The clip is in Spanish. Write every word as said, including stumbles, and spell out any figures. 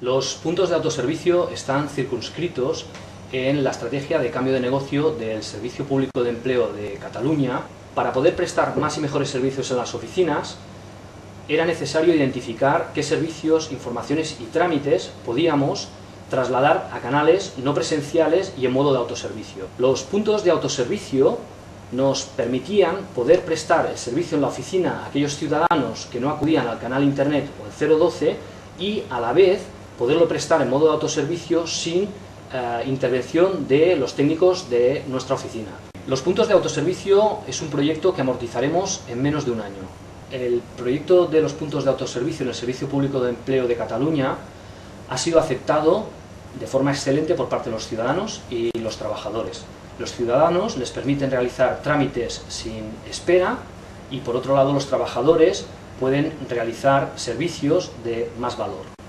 Los puntos de autoservicio están circunscritos en la estrategia de cambio de negocio del Servicio Público de Empleo de Cataluña. Para poder prestar más y mejores servicios en las oficinas, era necesario identificar qué servicios, informaciones y trámites podíamos trasladar a canales no presenciales y en modo de autoservicio. Los puntos de autoservicio nos permitían poder prestar el servicio en la oficina a aquellos ciudadanos que no acudían al canal internet o el cero doce y a la vez poderlo prestar en modo de autoservicio sin eh, intervención de los técnicos de nuestra oficina. Los puntos de autoservicio es un proyecto que amortizaremos en menos de un año. El proyecto de los puntos de autoservicio en el Servicio Público de Empleo de Cataluña ha sido aceptado de forma excelente por parte de los ciudadanos y los trabajadores. Los ciudadanos les permiten realizar trámites sin espera y por otro lado los trabajadores pueden realizar servicios de más valor.